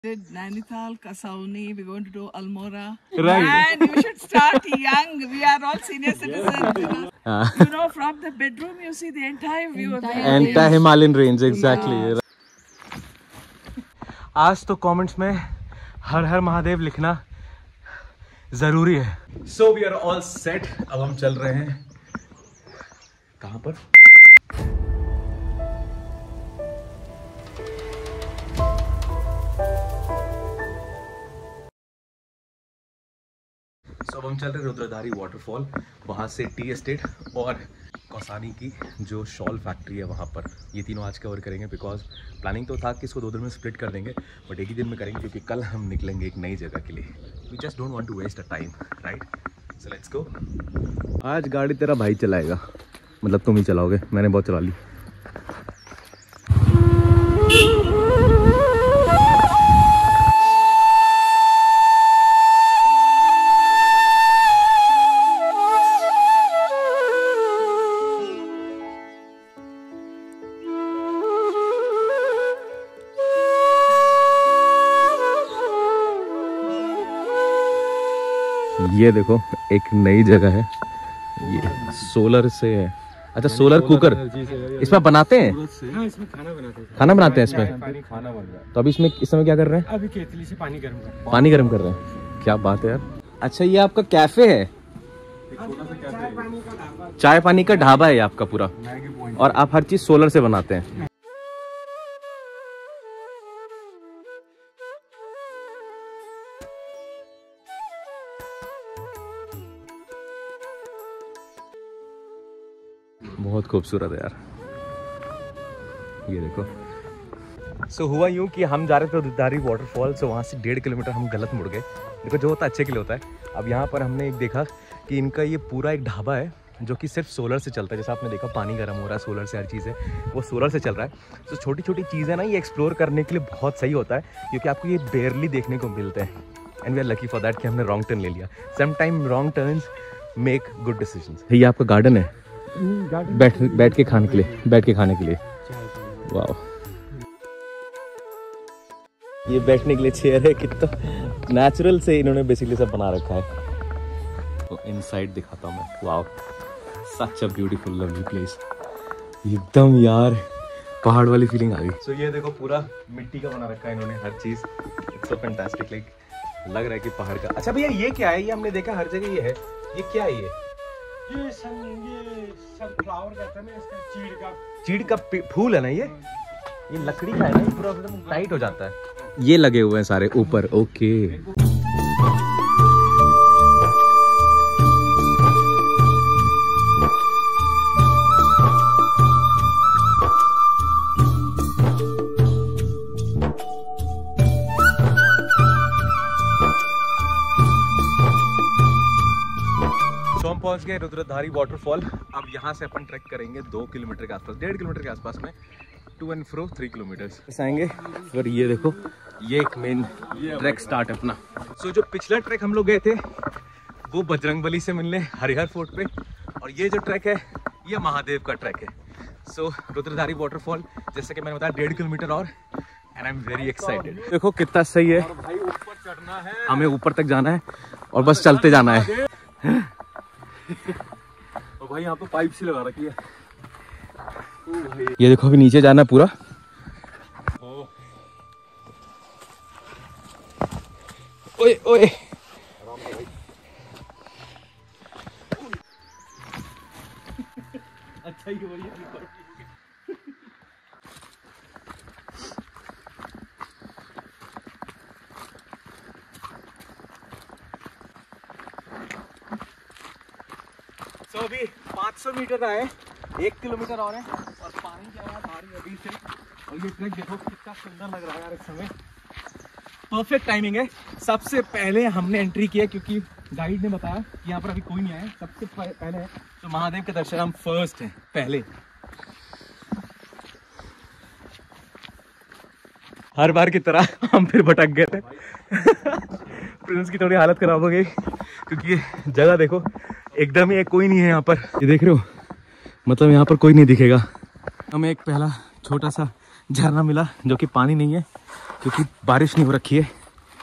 Did Nainital, Kasauni, we're going to do Almora. Right. And you should start young. We are all senior citizens. You know, from the bedroom, you see the entire view of the Entire Himalayan range, exactly. आज तो comments में हर हर महादेव लिखना जरूरी है. So we are all set. अब हम चल रहे हैं कहाँ पर? अब हम चल रहे हैं रुद्रधारी वाटरफॉल, वहाँ से टी एस्टेट और कौसानी की जो शॉल फैक्ट्री है वहाँ पर. ये तीनों आज कवर करेंगे बिकॉज प्लानिंग तो था कि इसको 2 दिन में स्प्लिट कर देंगे, बट एक ही दिन में करेंगे क्योंकि कल हम निकलेंगे एक नई जगह के लिए. We just don't want to waste a time, right? So let's go. आज गाड़ी तेरा भाई चलाएगा, मतलब तुम ही चलाओगे, मैंने बहुत चला ली. ये देखो एक नई जगह है, ये सोलर से है. अच्छा, सोलर कुकर इसमें बनाते हैं? हाँ, इसमें खाना बनाते हैं इसमें. खाना बन रहा है. तो अभी इसमें इस समय क्या कर रहे हैं? अभी केतली से पानी गर्म कर रहे हैं. पानी गर्म कर रहे हैं. क्या बात है यार. अच्छा, ये आपका कैफे है? चाय पानी का ढाबा है आपका पूरा, और आप हर चीज सोलर से बनाते हैं. बहुत खूबसूरत है यार, ये देखो. सो हुआ यूं कि हम जा रहे थे रुद्रधारी वाटरफॉल से, वहाँ से 1.5 किलोमीटर हम गलत मुड़ गए. देखो, जो होता है अच्छे के लिए होता है. अब यहाँ पर हमने एक देखा कि इनका ये पूरा एक ढाबा है जो कि सिर्फ सोलर से चलता है. जैसा आपने देखा पानी गर्म हो रहा है सोलर से, हर चीज़ है वो सोलर से चल रहा है. तो छोटी छोटी चीज़ें ना, ये एक्सप्लोर करने के लिए बहुत सही होता है क्योंकि आपको ये बेयरली देखने को मिलते हैं. And we are lucky for that कि हमने रॉन्ग टर्न ले लिया. Some time wrong turns make good decisions. ये आपका गार्डन है, बैठ के खाने के लिए. वाह, ये बैठने के लिए चेयर है. कितना नेचुरल से इन्होंने बेसिकली सब बना रखा है. तो इनसाइड दिखाता हूँ मैं. वाह, such a beautiful lovely place. एकदम यार पहाड़ वाली फीलिंग आ गई. सो ये देखो पूरा मिट्टी का बना रखा है इन्होंने हर चीज. इट्स सो फैंटास्टिक, लाइक लग रहा है कि पहाड़ का. अच्छा भैया, ये क्या है? ये हमने देखा हर जगह ये है. ये क्या है? ये सनफ्लावर कहते हैं ना, इसका चीड़ का फूल है ना ये लकड़ी का है ना, पूरा एकदम टाइट हो जाता है. ये लगे हुए हैं सारे ऊपर. ओके. हम पहुंच गए रुद्रधारी वाटरफॉल. अब यहाँ से अपन ट्रैक करेंगे 2 किलोमीटर के आसपास, 1.5 किलोमीटर के आसपास में. टू एंड फ्रो 3 किलोमीटर्स आएंगे. फिर ये देखो, ये एक मेन ट्रैक स्टार्ट है अपना. सो जो पिछला ट्रैक हम लोग गए थे वो बजरंगबली से मिलने हरिहर फोर्ट पे, और ये जो ट्रैक है ये महादेव का ट्रैक है. सो रुद्रधारी वाटरफॉल, जैसे कि मैंने बताया, 1.5 किलोमीटर और. And I am very excited. देखो कितना सही है. भाई ऊपर चढ़ना है, हमें ऊपर तक जाना है और बस चलते जाना है. और भाई यहाँ पे पाइप सी लगा रखी है. ये देखो, अभी नीचे जाना है पूरा. ओए ओए, अच्छा ही हो रही है. तो अभी 500 मीटर आए, 1 किलोमीटर और है, और पानी की आवाज आ रही है अभी से. और ये ट्रैक देखो कितना सुंदर लग रहा है यार इस समय. परफेक्ट टाइमिंग है. सबसे पहले हमने एंट्री किया क्योंकि गाइड ने बताया कि यहाँ पर अभी कोई नहीं आया. सबसे पहले है तो महादेव के दर्शन हम फर्स्ट हैं पहले. हर बार की तरह हम फिर भटक गए थे. प्रिंस की थोड़ी हालत खराब हो गई क्योंकि ये जगह देखो एकदम ही कोई नहीं है यहाँ पर. ये देख रहे हो, मतलब यहाँ पर कोई नहीं दिखेगा. हमें एक पहला छोटा सा झरना मिला जो कि पानी नहीं है, क्योंकि बारिश नहीं हो रखी है।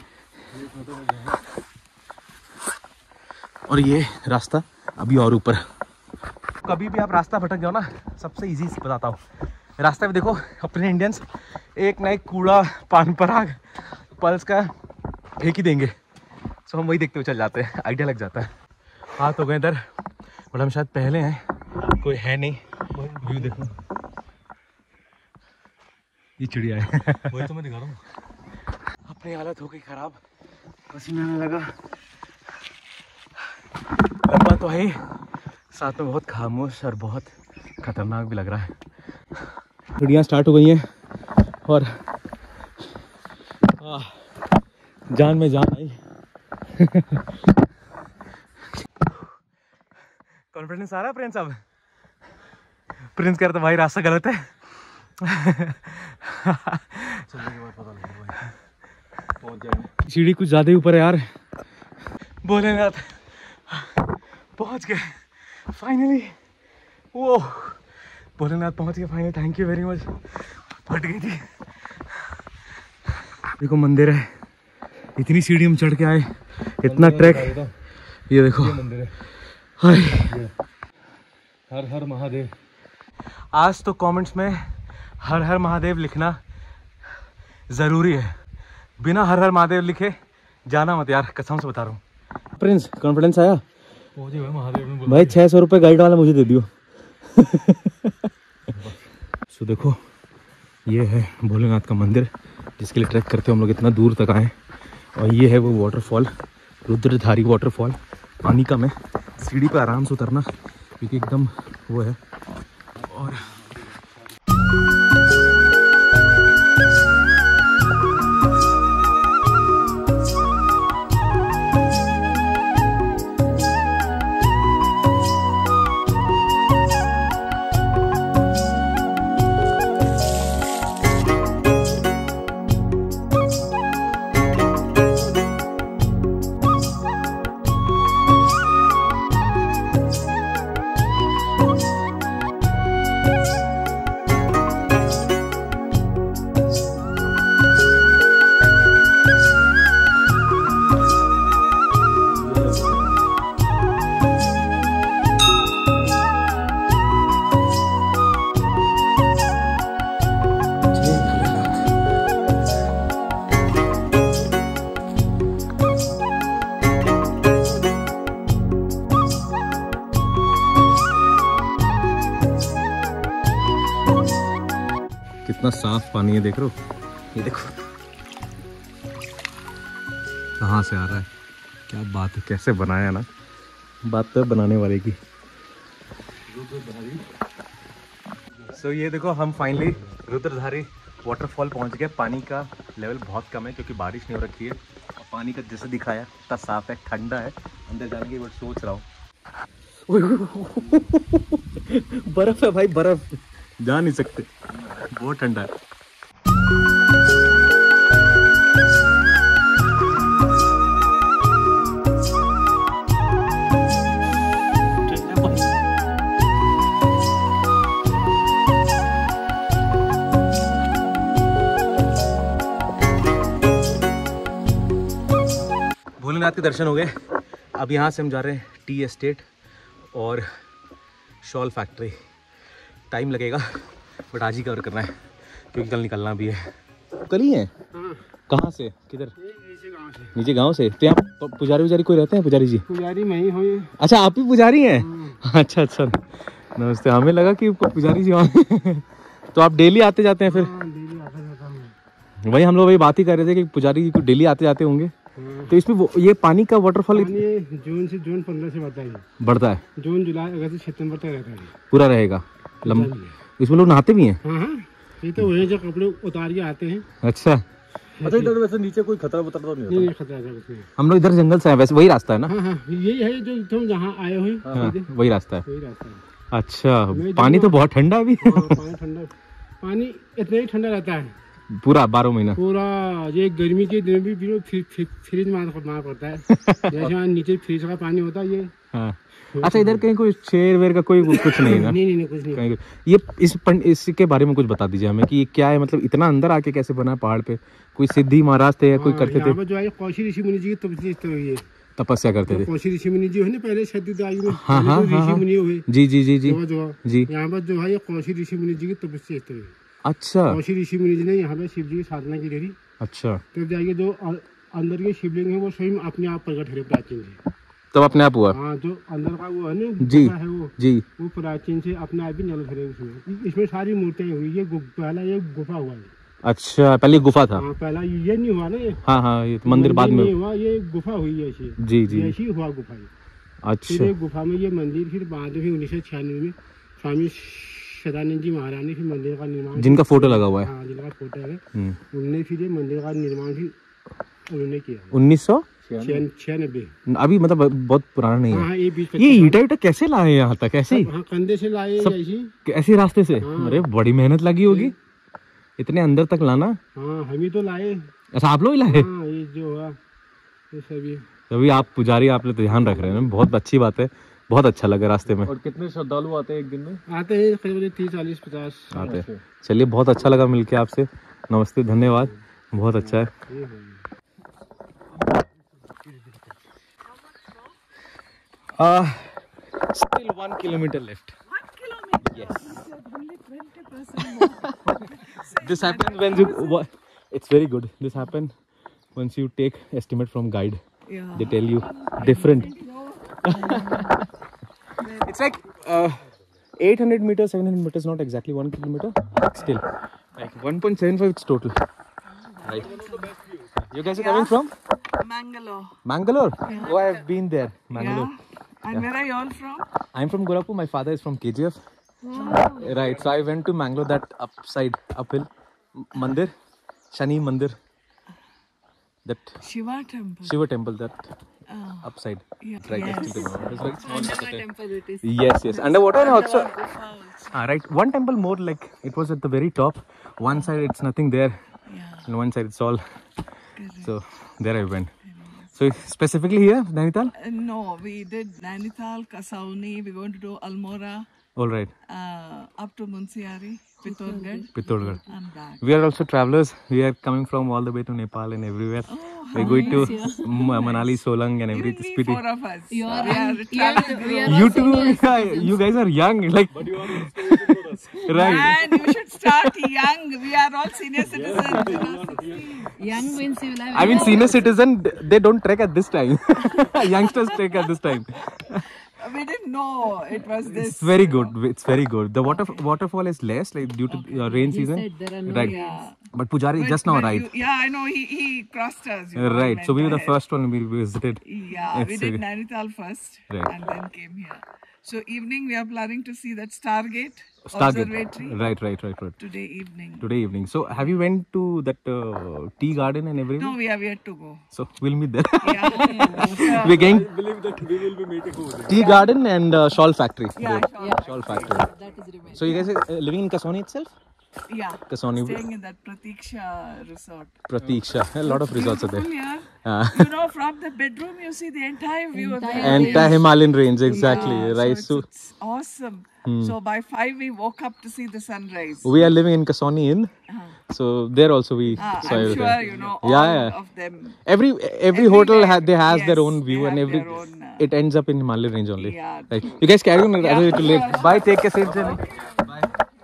और ये रास्ता अभी और ऊपर। कभी भी आप रास्ता भटक जाओ ना, सबसे इजी बताता हूँ। रास्ते में देखो अपने इंडियंस एक ना एक कूड़ा, पान पराग, पल्स का फेंक ही देंगे। सो हम वही देखते हुए चल जाते हैं, आइडिया लग जाता है। हाँ तो गए इधर, बट हम शायद पहले हैं, कोई है नहीं। व्यू देखो, ये चिड़िया है। वही तो मैं दिखा रहा हूँ। अपनी हालत हो गई खराब, पसीना आने लगा। लंबा तो है, साथ में बहुत खामोश और बहुत खतरनाक भी लग रहा है। चिड़ियाँ स्टार्ट हो गई हैं और जान में जान आई। कॉन्फिडेंस आ रहा है प्रिंस? अब प्रिंस कह रहा था भाई रास्ता गलत है। सीढ़ी कुछ ज्यादा ही ऊपर है यार। भोलेनाथ पहुंच गए फाइनली। वो भोलेनाथ पहुंच गए finally, thank you very much. फट गई थी। देखो मंदिर है, इतनी सीढ़ी हम चढ़ के आए, इतना ट्रैक। ये देखो मंदिर है। हर हर महादेव। आज तो कमेंट्स में हर हर महादेव लिखना जरूरी है। बिना हर हर महादेव लिखे जाना मत यार, कसम से बता रहा हूँ। प्रिंस कॉन्फिडेंस आया? महादेव भाई 600 रुपये गाइड वाला मुझे दे दियो। सो देखो ये है भोलेनाथ का मंदिर, जिसके लिए ट्रैक करते हम लोग इतना दूर तक आए। और ये है वो वाटरफॉल, रुद्रधारी वाटरफॉल। पानी कम है, सीढ़ी पे आराम से उतरना क्योंकि एकदम वो है। और कितना साफ पानी है, देख रहे हो? ये देखो कहाँ से आ रहा है। क्या बात है, कैसे बनाया ना। बात तो बनाने वाले की। सो ये देखो हम फाइनली रुद्रधारी वाटरफॉल पहुंच गए। पानी का लेवल बहुत कम है क्योंकि बारिश नहीं हो रखी है। और पानी का जैसे दिखाया इतना साफ है, ठंडा है। अंदर जाने की बट सोच रहा हूँ। बर्फ है भाई, बर्फ, जा नहीं सकते, बहुत ठंडा है। भोलेनाथ के दर्शन हो गए। अब यहाँ से हम जा रहे हैं टी एस्टेट और शॉल फैक्ट्री। टाइम लगेगा बट आज ही कवर करना है क्योंकि कल निकलना भी है। कल ही है? कहाँ से, किधर? नीचे गांव से। तो यहाँ पुजारी उजारी कोई रहते हैं? पुजारी जी? पुजारी मैं ही हूँ। अच्छा आप ही पुजारी हैं? अच्छा अच्छा, नमस्ते। हमें लगा कि पुजारी जी वहाँ। तो आप डेली आते जाते हैं फिर? डेली आता जाता हूँ। वही हम लोग वही बात ही कर रहे थे कि पुजारी जी को डेली आते जाते होंगे। तो इसमें ये पानी का वाटरफॉल जून 15 से बढ़ता है। जून जुलाई अगस्त सितंबर तक रहता है, पूरा रहेगा। इसमें लोग नहाते भी हैं? हाँ, ये तो वही जो कपड़े उतार के आते हैं। अच्छा अच्छा, इधर वैसे नीचे कोई खतरा वतरा तो नहीं होता? खतरा है। हम लोग इधर जंगल से हैं, वैसे वही रास्ता है ना? हाँ, यही है जो तुम जहाँ आए हो। वही रास्ता है। अच्छा, पानी तो बहुत ठंडा भी। पानी ठंडा, पानी इतना ही ठंडा रहता है पूरा 12 महीना। पूरा ये गर्मी के दिन भी फ्रिज मारना पड़ता है। जैसे नीचे फ्रिज का पानी होता है, ये हाँ अच्छा, इधर कहीं कोई शेर वेर का कोई कुछ नहीं ना? नहीं कुछ नहीं। कहीं ये इसके बारे में कुछ बता दीजिए हमें कि ये क्या है, मतलब इतना अंदर आके कैसे बना पहाड़ पे? कोई सिद्धि महाराज थे या कोई करते थे? जो है कौशी ऋषि मुनि जी की तपस्या करते थे। कौशी ऋषि मुनि जी है ना, पहले सतयुग आयु में हाँ, ऋषि मुनि हुए। जी जी जी जी जी। यहाँ पर जो है ये कौशी ऋषि मुनि जी की तपस्या स्थल है। अच्छा, कौशी ऋषि मुनि जी ने यहाँ पे शिव जी की साधना की थी। अच्छा, तब जाइए जो अंदर के शिवलिंग है वो स्वयं अपने आप प्रकट है, प्राचीन से। तब अपने आप हुआ? हाँ, जो अंदर का वो है ना जी गुफा है वो प्राचीन से अपने आप ही नल खड़े उसमें। इसमें सारी मूर्तियाँ हुई। ये पहला ये गुफा हुआ है। अच्छा, पहले गुफा था? हाँ, पहला ये नहीं हुआ ना ये। हाँ, ये तो मंदिर बाद में हुआ, ये गुफा हुई है ऐसी। जी जी, ऐसी हुआ गुफा है। अच्छा, फिर गुफा में ये मंदिर, फिर बाद में 1996 में स्वामी सदानंद जी महाराज ने फिर मंदिर का निर्माण, जिनका फोटो लगा हुआ है। हाँ, जिनका फोटो है, उन्होंने फिर ये मंदिर का निर्माण भी उन्होंने किया 1996। अभी मतलब बहुत पुराना नहीं है। हाँ, ये ईटा कैसे लाए यहाँ तक? ऐसे हाँ, कंधे से लाए ऐसे रास्ते से? अरे बड़ी मेहनत लगी होगी इतने अंदर तक लाना। हाँ, हम ही तो लाए। अच्छा, आप लोग ही लाए? हाँ, ये जो हुआ ये सभी। तभी आप पुजारी, आप लोग तो ध्यान रख रहे हैं, बहुत अच्छी बात है, बहुत अच्छा लगा रास्ते में। और कितने श्रद्धालु आते हैं एक दिन में? आते हैं करीब 30, 40, 50 आते हैं। चलिए, बहुत अच्छा लगा मिलके आपसे। नमस्ते, धन्यवाद, बहुत अच्छा है। Still 1 kilometer left. 1 kilometer? Yes. Only 20% more. This happens when you... It's very good. This happens once you take estimate from guide. Yeah. They tell you different. It's like 800 meters, 700 meters, not exactly 1 kilometer. Still, like 1.75 it's total. Right. You guys are coming from? Mangalore. Mangalore? Yeah. Oh, I have been there. Mangalore. Yeah. And where are you all from? I'm from Gorakhpur. My father is from KGF. Oh. Right. So I went to Mangalore, that uphill mandir, Shani Mandir. That Shiva temple. Shiva temple, that upside. Yeah. Right. Yes. It's very small. Underwater temple it is. Yes. Underwater and also. Also. Right. One temple more, like it was at the very top. One side it's nothing there. Yeah. And one side it's all. Correct. So there I went. So specifically here, Nainital? No, we did Nainital, Kasauni. We're going to do Almora. All right. Up to Munsiari, Pittorgarh. and back. We are also travelers. We are coming from all the way to Nepal and everywhere. We're going to Manali, Solang and everything. Even we, four of us. You are we are traveling. You too. You guys are young. Like, but you are right. Man, you should start young. We are all senior citizens. You know, 60. Young means you will have. I mean, senior citizen, they don't trek at this time. Youngsters trek at this time. We didn't know it was this. It's very good. It's very good. The waterfall is less, like due to rain season. There are no Right. Yeah. But Pujari just now arrived. Yeah, I know. He crossed us. You know, Right. went So we were the ahead. first one we visited. Yeah, we It's did okay. Nainital first Right. and then came here. So evening we are planning to see that Stargate Stargate. observatory Right. today evening. Today evening. So have you went to that tea garden and everything? No, we have yet to go. So we'll meet there. Yeah. We're going I believe that we will be meeting over there. tea garden and shawl factory. Yeah, Shawl factory. That is remain. So you guys are living in Kasoni itself? yeah. Kasoni. Staying in that Pratiksha resort. Pratiksha. A lot of resorts are there. Beautiful, yeah. You know, from the bedroom you see the entire view of the Entire Himalayan range, exactly. Yeah, Right. So So it's awesome. So by 5 we woke up to see the sunrise. we are living in Kasoni Inn. So there also we saw I'm everything. sure you know all Yeah. of them. Every hotel has their own view, they and have every their own, it ends up in Himalayan range only. Yeah. Right. You guys carry on. To live. Bye. Take care. Safe journey. Bye.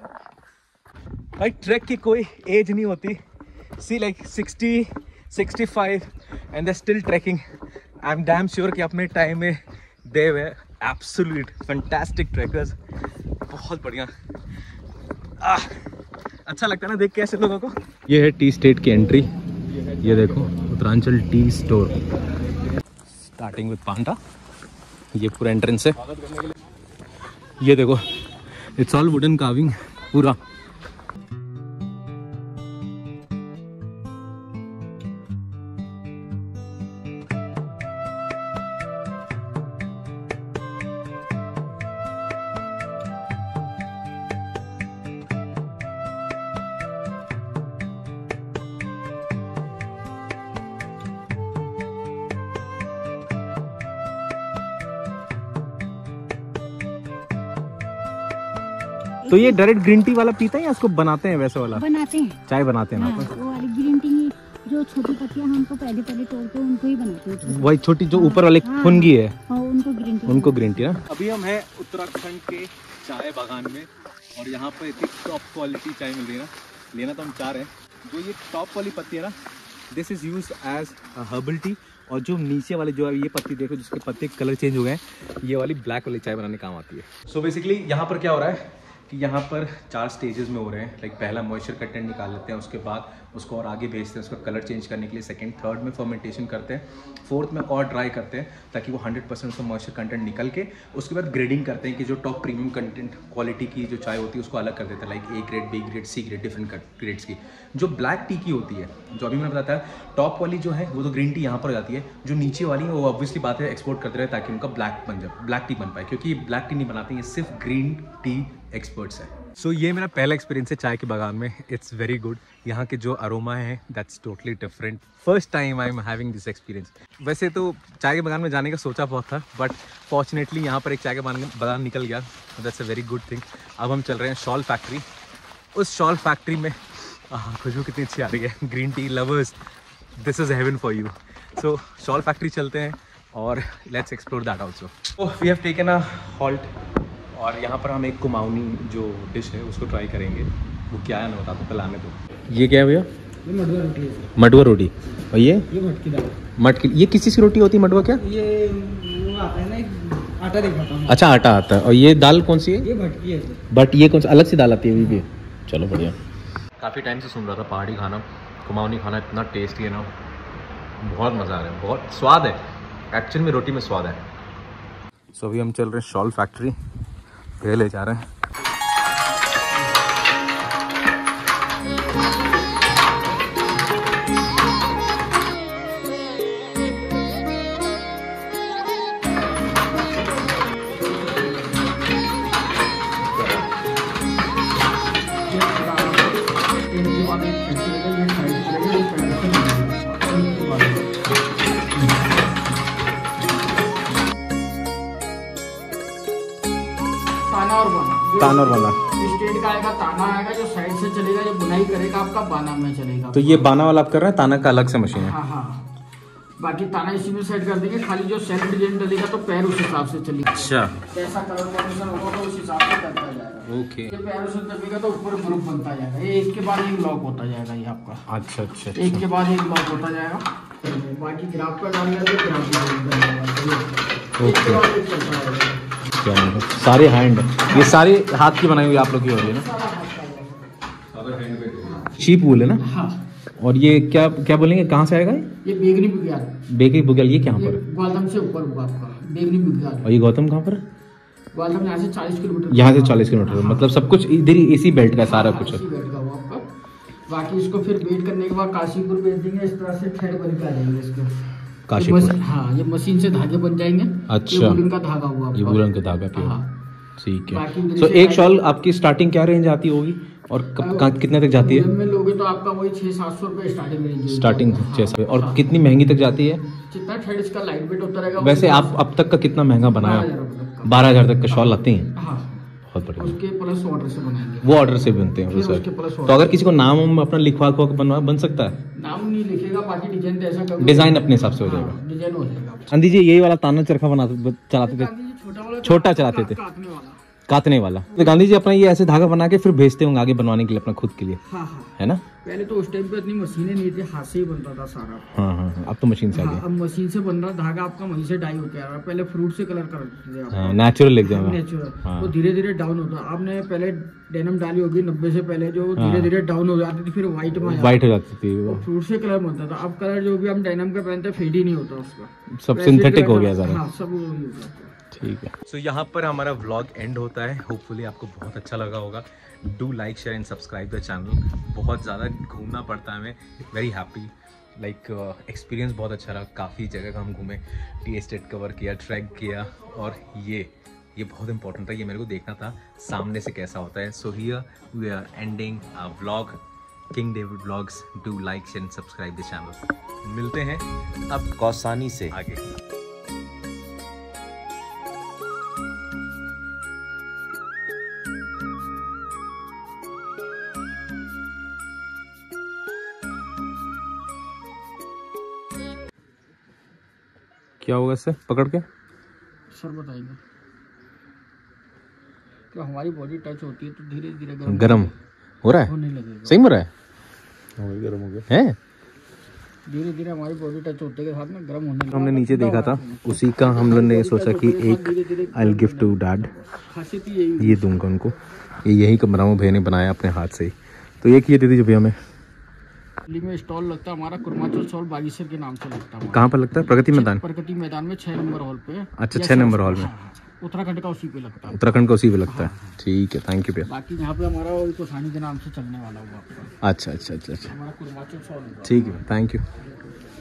भाई trek की कोई as नहीं होती. See like 60, 65 and they're still trekking. I'm damn sure कि अपने time में they were absolute fantastic trekkers. बहुत बढ़िया. अच्छा लगता है ना देख के ऐसे लोगों को. ये है टी स्टेट की एंट्री. ये देखो Uttaranchal tea store. Starting with panda. ये पूरा एंट्रेंस है. ये देखो इट्स ऑल वुडन कार्विंग पूरा. तो ये डायरेक्ट ग्रीन टी वाला पीते हैं या इसको बनाते हैं वैसे वाला? बनाते हैं, चाय बनाते हैं ना? हाँ, वो वाली ग्रीन टी जो छोटी पत्तियां हमको पहले तोड़ के उनको ही बनाते हैं। वही छोटी जो ऊपर वाले फुनगी है, हाँ, उनको ग्रीन टी ना। अभी हम हैं उत्तराखंड के चाय बागान में और यहाँ पर इतनी टॉप क्वालिटी चाय मिल रही है ना, लेना तो हम चाह रहे हैं। जो ये टॉप वाली पत्ती है ना, this is use as herbal tea, और जो नीचे वाली जो है ये पत्ती देखो जिसके पत्ते कलर चेंज हो गए हैं, ये वाली ब्लैक वाली चाय बनाने काम आती है। सो बेसिकली यहाँ पर क्या हो रहा है कि यहाँ पर 4 स्टेजेस में हो रहे हैं। लाइक पहला मॉइस्चर कंटेंट निकाल लेते हैं, उसके बाद उसको और आगे भेजते हैं उसका कलर चेंज करने के लिए। सेकंड, थर्ड में फर्मेंटेशन करते हैं, फोर्थ में और ड्राई करते हैं ताकि वो 100% उसका मॉइस्चर कंटेंट निकल के उसके बाद ग्रेडिंग करते हैं कि जो टॉप प्रीमियम कंटेंट क्वालिटी की जो चाय होती है उसको अलग कर देते हैं। Like A grade, B grade, C grade, different grades की। जो ब्लैक टी की होती है, जो अभी मैंने बताया टॉप वाली जो है वो तो ग्रीन टी यहाँ पर जाती है। जो नीचे वाली है वो ऑब्वियसली बात है एक्सपोर्ट करते रहे ताकि उनका ब्लैक टी बन पाए, क्योंकि ये ब्लैक टी नहीं बनाते, ये सिर्फ ग्रीन टी एक्सपर्ट्स हैं। सो ये मेरा पहला एक्सपीरियंस है चाय के बागान में। It's very good. यहाँ के जो अरोमा है that's totally different. First time I am having this experience. वैसे तो चाय के बागान में जाने का सोचा बहुत था, बट फॉर्चुनेटली यहाँ पर एक चाय का बागान निकल गया। That's a very good thing. अब हम चल रहे हैं शॉल फैक्ट्री। उस शॉल फैक्ट्री में खुशबू कितनी अच्छी आ रही है। Green tea lovers, this is heaven for you. So shawl factory चलते हैं और let's explore that also. We have taken a halt और यहाँ पर हम एक कुमाऊनी जो डिश है उसको ट्राई करेंगे। वो क्या है ना बता दो, पहले आने दो। ये क्या है भैया? ये मडुआ रोटी है। मडुआ रोटी। और ये मटकी दाल। मटकी, ये किस चीज़ की रोटी होती है मडुआ? क्या ये वो आता है ना, आटा दिखाता हूँ। अच्छा, आटा आता है। और ये दाल कौन सी है? ये भटकी है। बट ये कौन सी अलग सी दाल आती है? भी चलो बढ़िया। काफ़ी टाइम से सुन रहा था पहाड़ी खाना, कुमाऊनी खाना इतना टेस्टी है ना, बहुत मज़ा आ रहा है, बहुत स्वाद है। एक्चुअल में रोटी में स्वाद है। सो अभी हम चल रहे हैं शॉल फैक्ट्री, ले जा रहे हैं। ताना और बाना स्टेट का आएगा, ताना आएगा जो साइड से चलेगा, जो बुनाई करेगा आपका बाना में चलेगा। तो ये बाना वाला आप कर रहे हैं, ताना का अलग से मशीन है? हाँ हाँ, बाकी ताना इसी में सेट कर देंगे। खाली जो सेल्फ डिजाइन डलेगा तो पैर उस हिसाब से चलेगा। अच्छा, जैसा कलर कॉम्बिनेशन होगा तो उस हिसाब से करता जाएगा। ओके, ये पैर से दबेगा तो ऊपर ग्रुप बनता जाएगा। ये एक के बाद एक लॉक होता जाएगा ये आपका। अच्छा अच्छा, एक के बाद एक लॉक होता जाएगा। बाकी ग्राफ का डाल दिया तो ग्राफ सारे हैंड, ये सारे हाथ की बनाई हुई आप लोग की हो रही है ना? शीप वूल है ना? हाँ। और ये क्या क्या बोलेंगे, कहाँ से आएगा ये? बेगनी बुग्याल। बेगनी बुग्याल ये कहाँ पर? ग्वालदम से ऊपर हुआ आपका बेगनी बुग्याल। और ये गौतम कहाँ पर? ग्वालदम यहाँ से 40 किलोमीटर। यहाँ से 40 किलोमीटर। हाँ। मतलब सब कुछ इधर ही इसी बेल्ट का सारा कुछ है। इसी बेल्ट का हुआ आपका। बाकी इसको फिर वेट करने के बाद काशीपुर भेज देंगे। इस तरह से थ्रेड बन के आ जाएंगे इसके काशीपुर। हाँ, ये मशीन से धागे बन जाएंगे। अच्छा, ये वूलन का धागा हुआ, ये वूलन का धागा प्योर। हाँ ठीक है। तो एक शॉल आपकी स्टार्टिंग क्या रेंज आती होगी और कितने तक जाती है? में लोगे तो आपका वही 600-700 रुपए स्टार्टिंग रेंज। स्टार्टिंग 600। और कितनी महंगी तक जाती है? जितना थ्रेड इसका लाइट वेट होता रहेगा। वैसे आप अब तक का कितना महंगा बनाया? 12,000 तक का शॉल आती है। हाँ, बहुत बढ़िया। उसके प्लस ऑर्डर से बनाएंगे। वो ऑर्डर से बनते हैं सर। तो अगर किसी को नाम अपना लिखवा को बन सकता है? नाम नहीं लिखेगा, बाकी डिजाइन तो ऐसा डिजाइन अपने हिसाब से हो जाएगा। डिजाइन हो जाएगा। गांधी जी यही वाला ताना चरखा चलाते थे? छोटा चलाते थे, काटने वाला। तो गांधी जी अपना ये ऐसे धागा बना के फिर भेजते होंगे आगे बनवाने के लिए अपना खुद के लिए। हाँ हाँ, है ना? पहले तो उस टाइम पे इतनी मशीनें नहीं थी, हाथ से ही बनता था सारा। हाँ हाँ, अब तो मशीन से आ गया। अब मशीन से बन रहा धागा आपका वहीं से डाई होके आ रहा है। पहले फ्रूट से कलर करते थे, नेचुरल एकदम नेचुरल। वो धीरे धीरे डाउन होता। आपने पहले डेनिम डाली होगी 90 से पहले, जो धीरे धीरे डाउन हो जाती थी, फिर व्हाइट में व्हाइट हो जाती थी। वो फ्रूट से कलर बनता था। अब कलर जो भी हम डेनिम का पहनते हैं फेड ही नहीं होता उसका, सब सिंथेटिक हो गया सारा। हाँ, सब ठीक है। सो यहाँ पर हमारा व्लॉग एंड होता है। होपफुली आपको बहुत अच्छा लगा होगा। Do like, share and subscribe the channel. बहुत ज़्यादा घूमना पड़ता है हमें, वेरी हैप्पी। लाइक एक्सपीरियंस बहुत अच्छा रहा। काफ़ी जगह हम घूमे, टी एस्टेट कवर किया, ट्रैक किया, और ये बहुत इंपॉर्टेंट था, ये मेरे को देखना था सामने से कैसा होता है। So here we are ending vlog, King David vlogs. Do like, share and subscribe the channel. मिलते हैं अब कौसानी से आगे। क्या होगा इससे पकड़ के? सर बताएंगे। तो हमारी बॉडी टच होती है तो धीरे धीरे गरम हो रहा है। होने लगेगा। सही में हो रहा है? गर्म हो गया है धीरे धीरे हमारी बॉडी टच होते के साथ में गर्म होने लगेगा। हमने नीचे देखा था, उसी का हम लोग ने सोचा कि एक I will give to dad, खासियत यही ये दूंगा उनको। ये यही कमरा में भैया ने बनाया अपने हाथ से ही, तो एक ये दे दीजिए भैया हमें। दिल्ली में स्टॉल लगता है हमारा कुर्माचल स्टॉल बागीसर के नाम से लगता है। कहाँ पर लगता है? प्रगति मैदान। प्रगति मैदान में 6 नंबर हॉल पे। अच्छा 6 नंबर हॉल में। उत्तराखंड का उसी पे लगता है। उत्तराखंड का उसी पे लगता है। ठीक है, थैंक यू भैया। बाकी यहाँ पे हमारा कोसानी के नाम से चलने वाला होगा आपका। अच्छा अच्छा अच्छा अच्छा, हमारा कुर्माचल स्टॉल। ठीक है, थैंक यू।